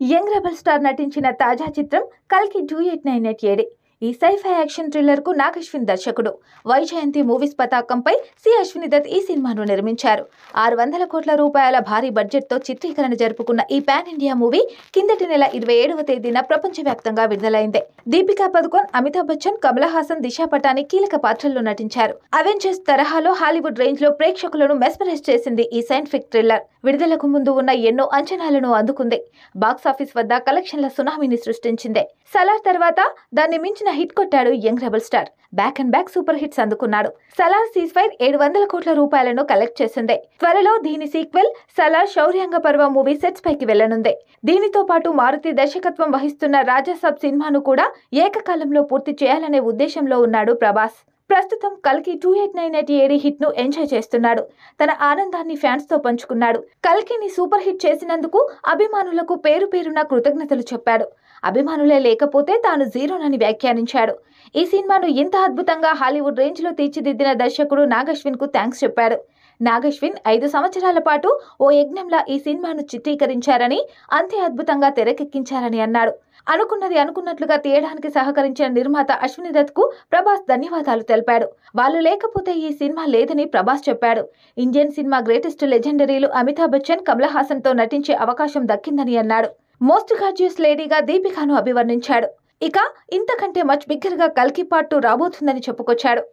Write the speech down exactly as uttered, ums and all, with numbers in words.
Young rebel star నటించిన తాజా చిత్రం కల్కి two eight nine eight AD. ఈ సైఫై యాక్షన్ థ్రిల్లర్ కు నాగ్ అశ్విన్ దర్శకుడు. వైజయంతి మూవీస్ పతాకంపై సి అశ్విని దత్ ఈ సినిమాను నిర్మించారు. ఆరు వందల కోట్ల రూపాయల భారీ బడ్జెట్ తో చిత్రీకరణ జరుపుకున్న ఈ పాన్ ఇండియా మూవీ కిందటి నెల ఇరవై ఏడవ తేదీన ప్రపంచవ్యాప్తంగా విడుదలైంది. దీపికా పదుకోన్, అమితాబ్ బచ్చన్, కమల్ హాసన్, దిశా పటాని కీలక పాత్రల్లో నటించారు. అవెంజర్స్ తరహాలో హాలీవుడ్ రేంజ్ లో ప్రేక్షకులను మెస్మరైజ్ చేసింది ఈ సైంటిఫిక్ థ్రిల్లర్. విడుదలకు ముందు ఉన్న ఎన్నో అంచనాలను అందుకుంది. బాక్సాఫీస్ వద్ద కలెక్షన్ల సునామీని సృష్టించింది. సలార్ తర్వాత దాన్ని మించిన హిట్ కొట్టాడు young rebel star. Back and back super hits అందుకున్నాడు. సలార్ సీజ్ ఫైర్ ఏడు వందల కోట్ల రూపాయలను కలెక్ట్ చేసింది. త్వరలో దీని sequel Salaar Shouryanga Parva movie sets పైకి వెళ్లనుంది. దీనితో పాటు మారుతి దర్శకత్వం వహిస్తున్న రాజాసాబ్ సినిమాను కూడా ఏకకాలంలో పూర్తి చేయాలనే ఉద్దేశంలో ఉన్నాడు ప్రభాస్. ప్రస్తుతం కల్కి two eight nine eight AD hit ను ఎంజాయ్ చేస్తున్నాడు. తన ఆనందాన్ని ఫ్యాన్స్ తో పంచుకున్నాడు. కల్కిని సూపర్ హిట్ చేసినందుకు అభిమానులకు పేరు పేరున కృతజ్ఞతలు చెప్పాడు. అభిమానులే లేకపోతే తాను జీరోనని వ్యాఖ్యానించాడు. ఈ సినిమాను ఇంత అద్భుతంగా హాలీవుడ్ రేంజ్ లో తీర్చిదిద్దిన దర్శకుడు నాగ్ అశ్విన్ కు థ్యాంక్స్ చెప్పాడు. నాగ్ అశ్విన్ ఐదు సంవత్సరాల పాటు ఓ యజ్ఞంలా ఈ సినిమాను చిత్రీకరించారని, అంతే అద్భుతంగా తెరకెక్కించారని అన్నాడు. అనుకున్నది అనుకున్నట్లుగా తీయడానికి సహకరించిన నిర్మాత అశ్విని దత్ కు ప్రభాస్ ధన్యవాదాలు తెలిపాడు. వాళ్ళు లేకపోతే ఈ సినిమా లేదని ప్రభాస్ చెప్పాడు. ఇండియన్ సినిమా గ్రేటెస్ట్ లెజెండరీలు అమితాబ్ బచ్చన్, కమల్ హాసన్ తో నటించే అవకాశం దక్కిందని అన్నాడు. మోస్ట్ గార్జియస్ లేడీగా దీపికాను అభివర్ణించాడు. ఇక ఇంతకంటే మచ్ బిగ్గర్ గా కల్కి పార్ట్ టూ రాబోతుందని చెప్పుకొచ్చాడు.